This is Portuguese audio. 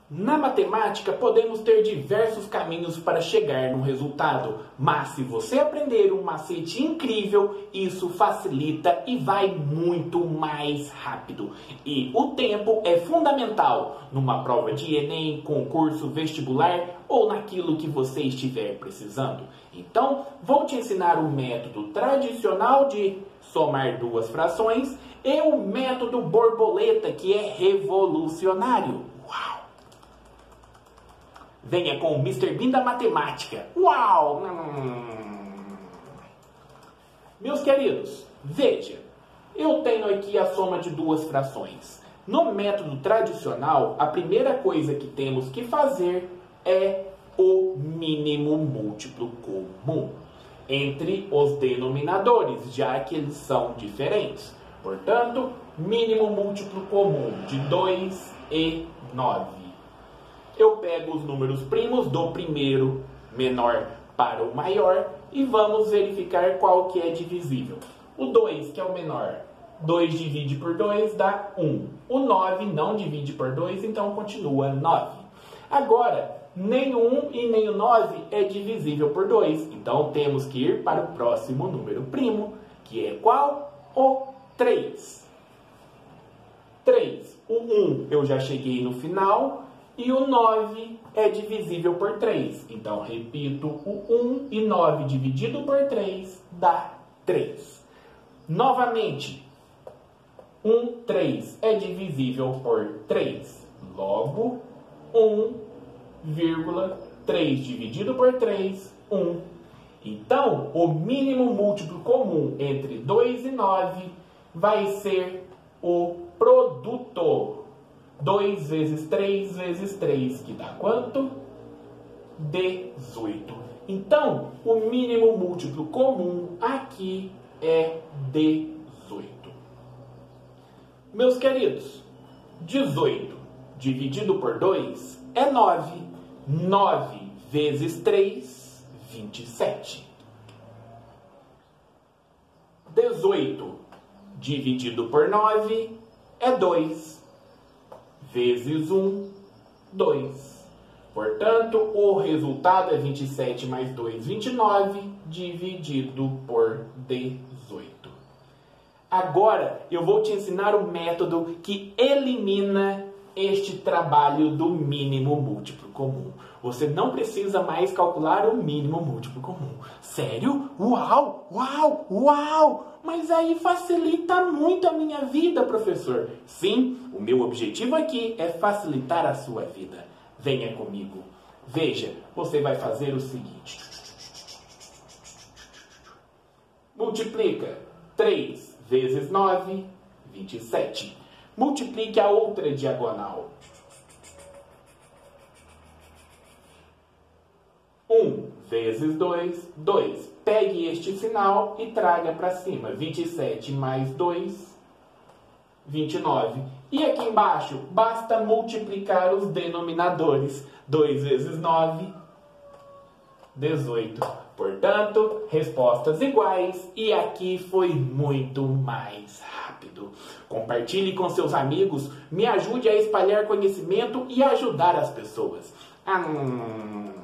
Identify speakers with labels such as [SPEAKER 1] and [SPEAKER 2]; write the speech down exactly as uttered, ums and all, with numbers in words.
[SPEAKER 1] Na matemática, podemos ter diversos caminhos para chegar no resultado, mas se você aprender um macete incrível, isso facilita e vai muito mais rápido. E o tempo é fundamental numa prova de Enem, concurso, vestibular ou naquilo que você estiver precisando. Então, vou te ensinar o método tradicional de somar duas frações e o método borboleta, que é revolucionário. Uau! Venha com o mister Bean da matemática. Uau! Meus queridos, veja, eu tenho aqui a soma de duas frações. No método tradicional, a primeira coisa que temos que fazer é o mínimo múltiplo comum entre os denominadores, já que eles são diferentes. Portanto, mínimo múltiplo comum de dois e nove. Eu pego os números primos do primeiro menor para o maior e vamos verificar qual que é divisível. O dois, que é o menor, dois divide por dois dá um. O nove não divide por dois, então continua nove. Agora, nem o um e nem o nove é divisível por dois, então temos que ir para o próximo número primo, que é qual? O três. três. O um eu já cheguei no final. E o nove é divisível por três. Então, repito, o um e nove dividido por três dá três. Novamente, um, três é divisível por três. Logo, um vírgula três dividido por três, um. Então, o mínimo múltiplo comum entre dois e nove vai ser o produto. dois vezes três vezes três, que dá quanto? dezoito. Então, o mínimo múltiplo comum aqui é dezoito. Meus queridos, dezoito dividido por dois é nove. nove vezes três, vinte e sete. dezoito dividido por nove é dois. Vezes um, dois. Portanto, o resultado é vinte e sete mais dois, vinte e nove, dividido por dezoito. Agora, eu vou te ensinar o método que elimina este trabalho do mínimo múltiplo comum. Você não precisa mais calcular o mínimo múltiplo comum. Sério? Uau! Uau! Uau! Mas aí facilita muito a minha vida, professor. Sim, o meu objetivo aqui é facilitar a sua vida. Venha comigo. Veja, você vai fazer o seguinte. Multiplica três vezes nove, vinte e sete. Multiplique a outra diagonal. um vezes dois, dois. Pegue este sinal e traga para cima. vinte e sete mais dois, vinte e nove. E aqui embaixo, basta multiplicar os denominadores. dois vezes nove, dezoito. Portanto, respostas iguais e aqui foi muito mais rápido. Compartilhe com seus amigos, me ajude a espalhar conhecimento e ajudar as pessoas. Hum...